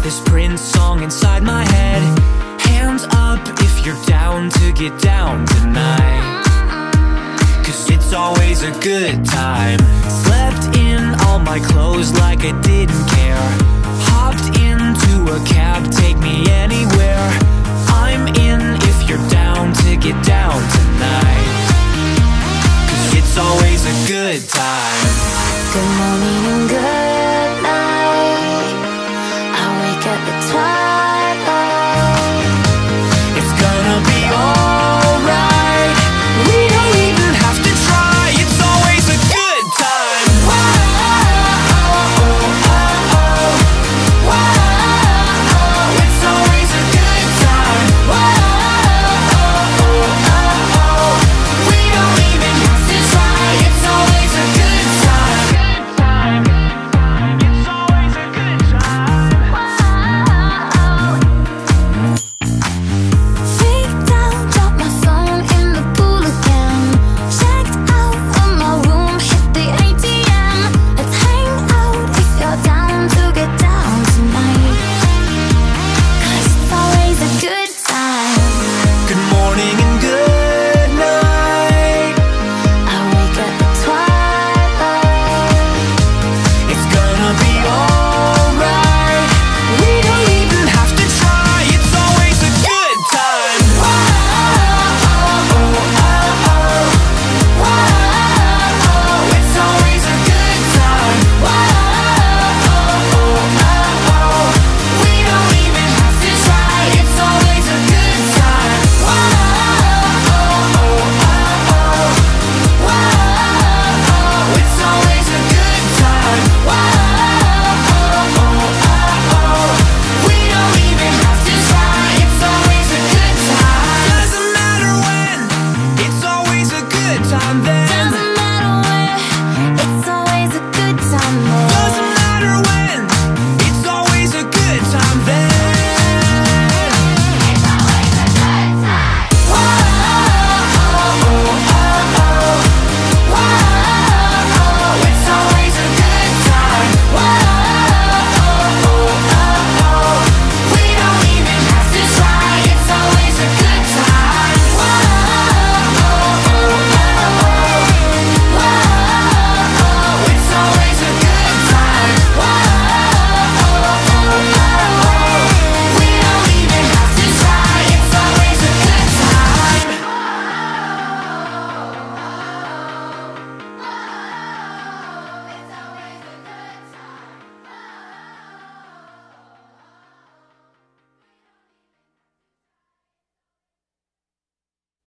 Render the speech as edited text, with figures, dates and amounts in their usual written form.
this Prince song inside my head. Hands up if you're down to get down tonight, 'cause it's always a good time. Slept in all my clothes like I didn't care. Hopped into a cab, take me anywhere. I'm in if you're down to get down tonight, 'cause it's always a good time. Good morning and good night. I wake up at twilight.